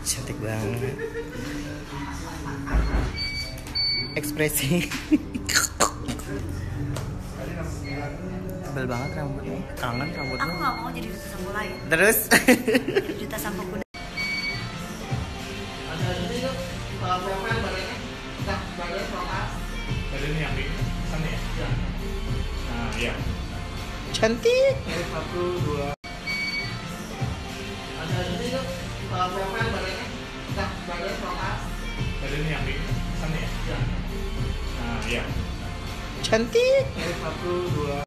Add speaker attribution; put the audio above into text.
Speaker 1: Cantik banget. Ekspresi. Tebal banget rambutnya. Kangen rambutnya.
Speaker 2: Aku nggak mau jadi duta sampo lain.
Speaker 1: Terus?
Speaker 2: Jadi duta sampo kuda.
Speaker 3: Ada ini tuh kalau profil badannya tak badan propas.
Speaker 4: Badan yang ini kan ya? Iya. Nah, iya.
Speaker 1: Cantik.
Speaker 3: 1, 2. Ada ini tuh kalau profil badannya tak badan propas.
Speaker 4: Badan yang ini kan ya? Iya. Nah, iya.
Speaker 1: Cantik.
Speaker 3: 1, 2.